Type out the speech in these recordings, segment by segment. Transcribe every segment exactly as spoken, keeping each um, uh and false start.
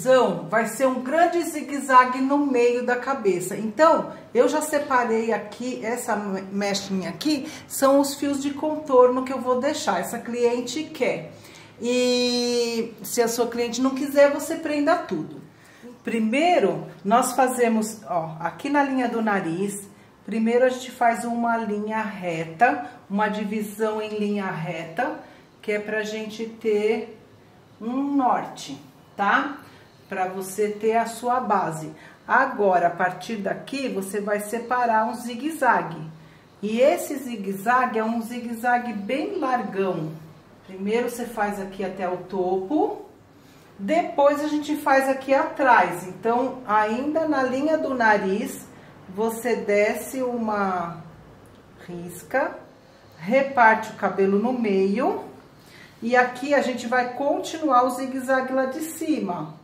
conclusão vai ser um grande zigue-zague no meio da cabeça. Então, eu já separei aqui, essa mechinha aqui, são os fios de contorno que eu vou deixar. Essa cliente quer. E se a sua cliente não quiser, você prenda tudo. Primeiro, nós fazemos, ó, aqui na linha do nariz, primeiro a gente faz uma linha reta, uma divisão em linha reta, que é pra gente ter um norte, tá? Pra você ter a sua base. Agora, a partir daqui, você vai separar um zigue-zague. E esse zigue-zague é um zigue-zague bem largão. Primeiro você faz aqui até o topo, depois a gente faz aqui atrás. Então, ainda na linha do nariz, você desce uma risca, reparte o cabelo no meio, e aqui a gente vai continuar o zigue-zague lá de cima.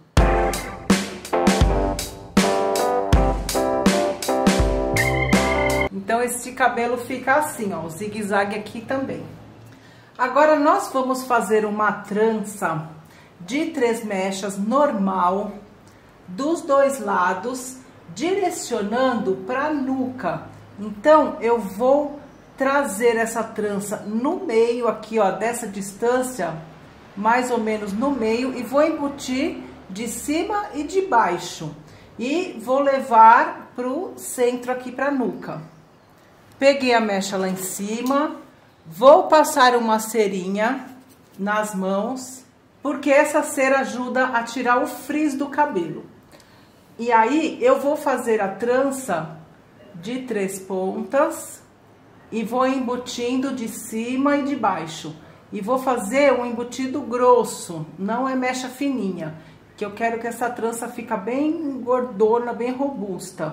Então, esse cabelo fica assim, ó, o zigue-zague aqui também. Agora, nós vamos fazer uma trança de três mechas normal, dos dois lados, direcionando para a nuca. Então, eu vou trazer essa trança no meio aqui, ó, dessa distância, mais ou menos no meio, e vou embutir de cima e de baixo. E vou levar pro centro aqui pra nuca. Peguei a mecha lá em cima, vou passar uma cerinha nas mãos, porque essa cera ajuda a tirar o frizz do cabelo. E aí, eu vou fazer a trança de três pontas e vou embutindo de cima e de baixo. E vou fazer um embutido grosso, não é mecha fininha, que eu quero que essa trança fique bem gordona, bem robusta.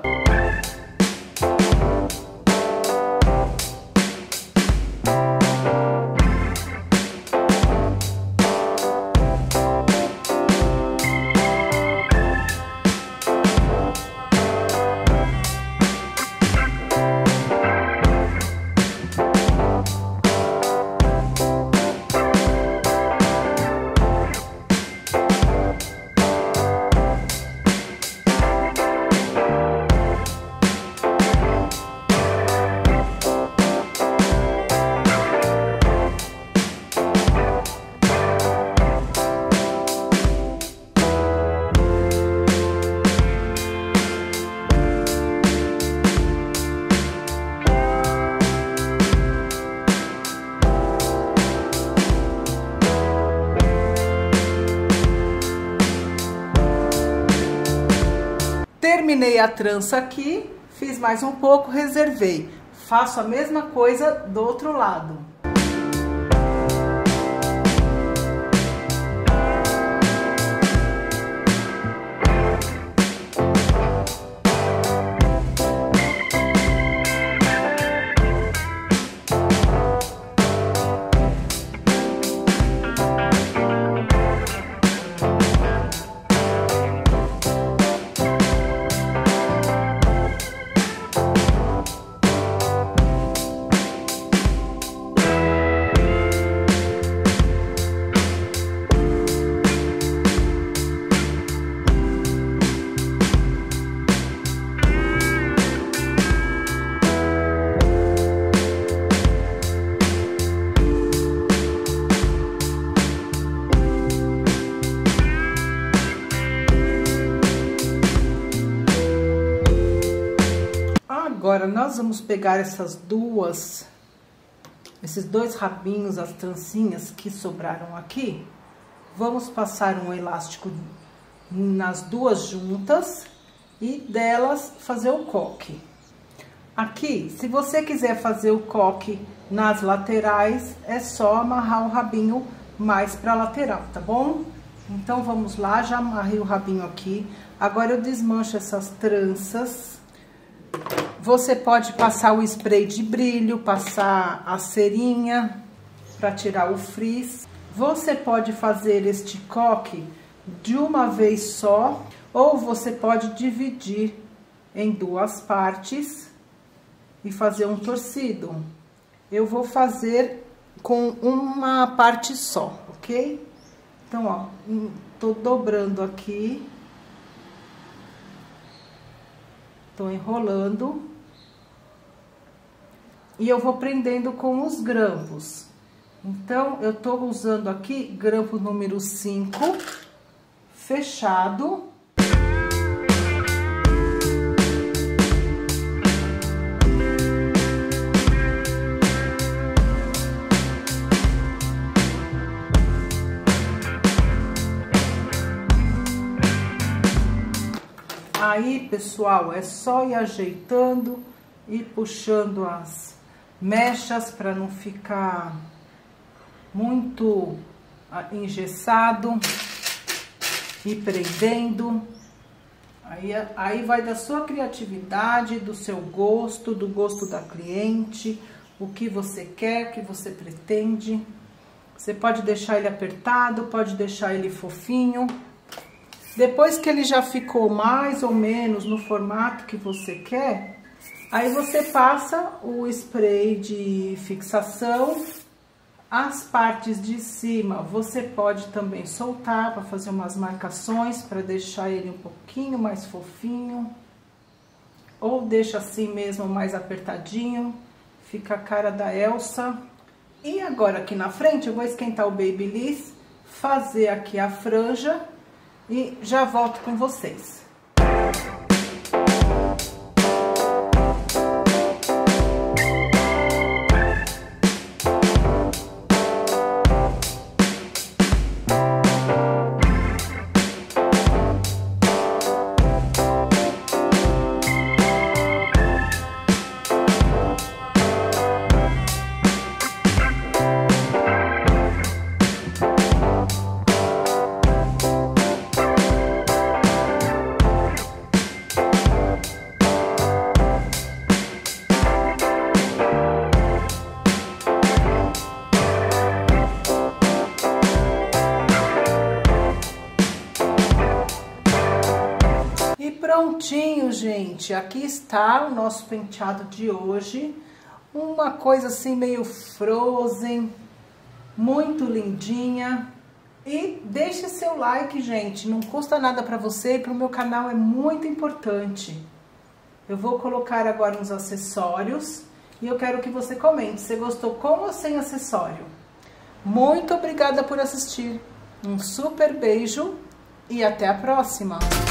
Terminei a trança aqui, fiz mais um pouco, reservei. Faço a mesma coisa do outro lado. Agora, nós vamos pegar essas duas, esses dois rabinhos, as trancinhas que sobraram aqui. Vamos passar um elástico nas duas juntas e delas fazer o coque. Aqui, se você quiser fazer o coque nas laterais, é só amarrar o rabinho mais pra lateral, tá bom? Então, vamos lá, já amarrei o rabinho aqui. Agora, eu desmancho essas tranças. Você pode passar o spray de brilho, passar a cerinha para tirar o frizz. Você pode fazer este coque de uma vez só, ou você pode dividir em duas partes e fazer um torcido. Eu vou fazer com uma parte só, ok? Então, ó, tô dobrando aqui Tô enrolando. E eu vou prendendo com os grampos. Então, eu tô usando aqui grampo número cinco, fechado. Aí, pessoal, é só ir ajeitando e puxando as mechas para não ficar muito engessado e prendendo. Aí, aí vai da sua criatividade, do seu gosto, do gosto da cliente, o que você quer, o que você pretende. Você pode deixar ele apertado, pode deixar ele fofinho. Depois que ele já ficou mais ou menos no formato que você quer, aí você passa o spray de fixação. As partes de cima você pode também soltar para fazer umas marcações, para deixar ele um pouquinho mais fofinho. Ou deixa assim mesmo mais apertadinho, fica a cara da Elsa. E agora aqui na frente eu vou esquentar o Babyliss, fazer aqui a franja. E já volto com vocês. Prontinho, gente, aqui está o nosso penteado de hoje, uma coisa assim meio frozen, muito lindinha. E deixe seu like, gente, não custa nada para você e para o meu canal, é muito importante. Eu vou colocar agora uns acessórios e eu quero que você comente se gostou com ou sem acessório. Muito obrigada por assistir, um super beijo e até a próxima!